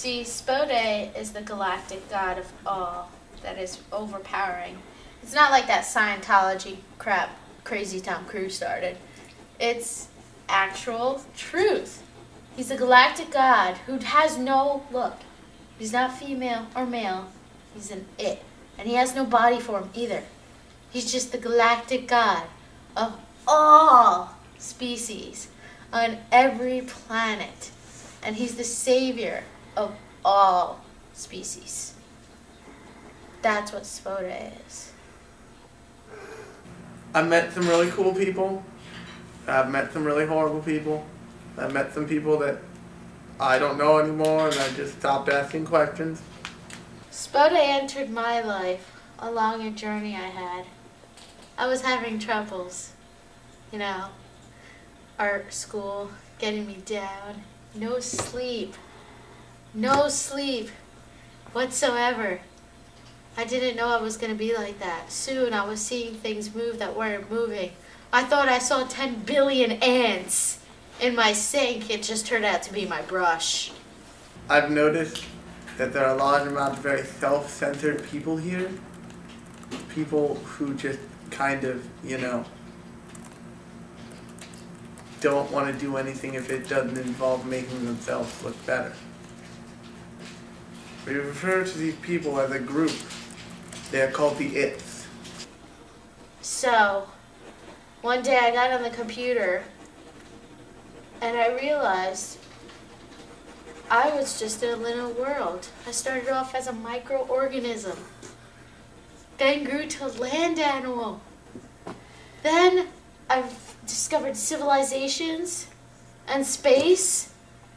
See, Spode is the galactic god of all that is overpowering. It's not like that Scientology crap crazy Tom Cruise started. It's actual truth. He's a galactic god who has no look. He's not female or male. He's an it. And he has no body form either. He's just the galactic god of all species on every planet. And he's the savior of all species. That's what Spode is. I've met some really cool people. I've met some really horrible people. I've met some people that I don't know anymore and I just stopped asking questions. Spode entered my life along a journey I had. I was having troubles. Art school getting me down. No sleep. No sleep whatsoever. I didn't know I was going to be like that. Soon I was seeing things move that weren't moving. I thought I saw 10 billion ants in my sink. It just turned out to be my brush. I've noticed that there are a large amount of very self-centered people here. People who just kind of, don't want to do anything if it doesn't involve making themselves look better. We refer to these people as a group. They are called the Its. So, one day I got on the computer and I realized I was just in a little world. I started off as a microorganism, then grew to a land animal. Then I've discovered civilizations and space.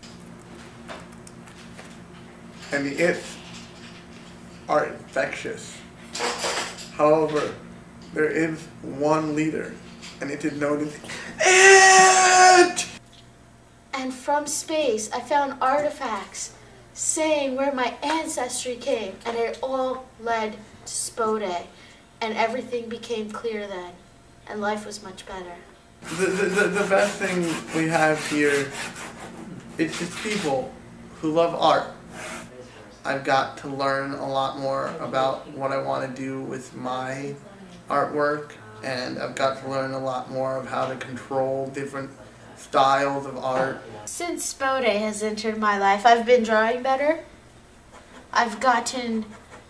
And the Its are infectious. However, there is one leader, and it is known as It! And from space, I found artifacts saying where my ancestry came, and it all led to Spode, and everything became clear then, and life was much better. The best thing we have here is just people who love art. I've got to learn a lot more about what I want to do with my artwork, and I've got to learn a lot more of how to control different styles of art. Since Spode has entered my life, I've been drawing better. I've gotten,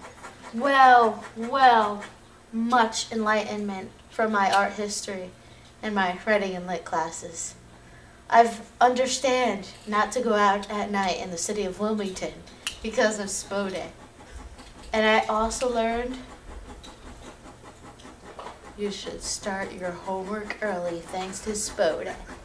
much enlightenment from my art history and my writing and lit classes. I've understand not to go out at night in the city of Wilmington because of Spode. And I also learned you should start your homework early thanks to Spode.